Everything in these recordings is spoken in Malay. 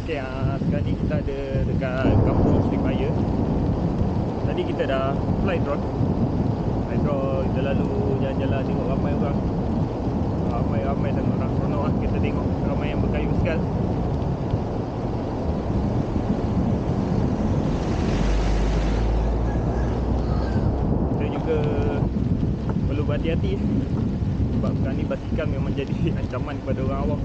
Okay, sekarang ni kita ada dekat kampung Sri Paya. Tadi kita dah fly drone. Kita lalu jalan-jalan tengok ramai orang. Ramai dan orang seronok lah. Kita tengok ramai yang berkayu basikal. Kita juga perlu berhati-hati sebab sekarang ni basikal memang jadi ancaman kepada orang awam,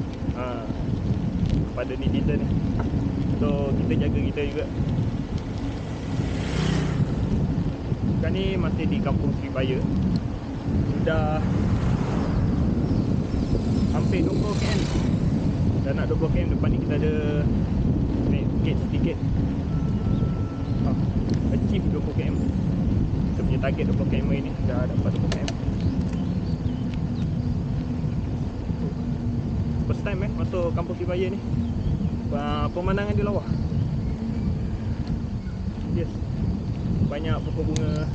pada netizen ni. So kita jaga kita juga. Sekarang ni masih di kampung Sri Paya. Sudah hampir 20 km. Dah nak 20 km. Depan ni kita ada naik bukit sedikit. Achieve 20 km. Kita punya target 20 km ni dah dapat 20 km. First time masuk kampung Sri Paya ni. Pemandangan dia lawa. Yes. Banyak pokok bunga.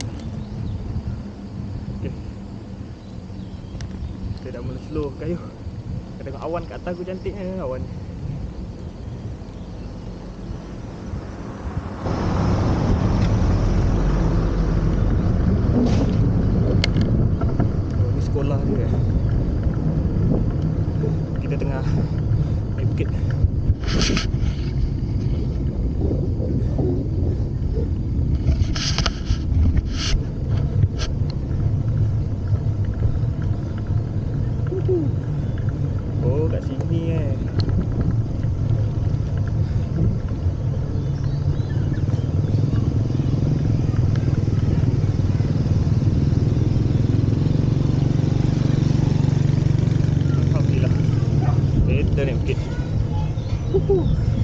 Okay. Kita dah mula slow kayu. Kita tengok awan kat atas tu cantik awan. Oh, ni sekolah dia. Kita tengah naik bukit. Oh, kat sini Alhamdulillah. Kita naik bukit.